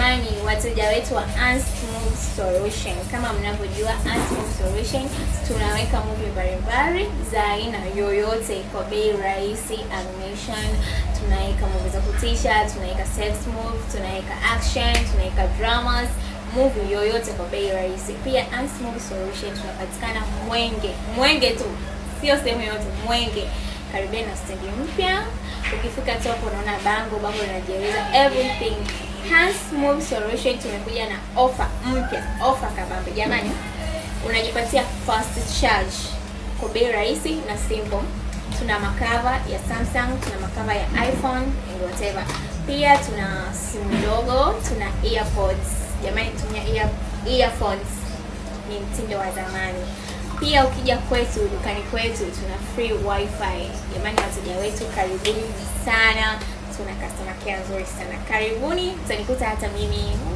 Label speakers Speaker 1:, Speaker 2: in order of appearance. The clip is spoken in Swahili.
Speaker 1: Jamani, wateja wetu wa Smooth Solution, kama mnavyojua Smooth Solution tunaweka movie mbalimbali za aina yoyote kwa bei rahisi. Animation, tunaweka movie za kutisha, tunaweka sex movie, tunaweka action, tunaweka dramas, movie yoyote kwa bei rahisi. Pia Smooth Solution tunapatikana Mwenge tu, sio sehemu yote, Mwenge karibu na stendi mpya. Ukifika tu hapo unaona bango linajieleza everything. Smooth Solution tumekuja na offer mpya, offer kabambe. Jamani, unajipatia fast charge kwa bei rahisi na simple. Tuna makava ya Samsung, tuna makava ya iPhone and whatever. Pia tuna simu ndogo, tuna earpods. Jamani, tumia earphones, ni mtindo wa zamani. Pia ukija kwetu dukani kwetu tuna free wifi. Jamani, wateja wetu karibuni sana. Tuna customer care nzuri sana. Karibuni, mtanikuta hata mimi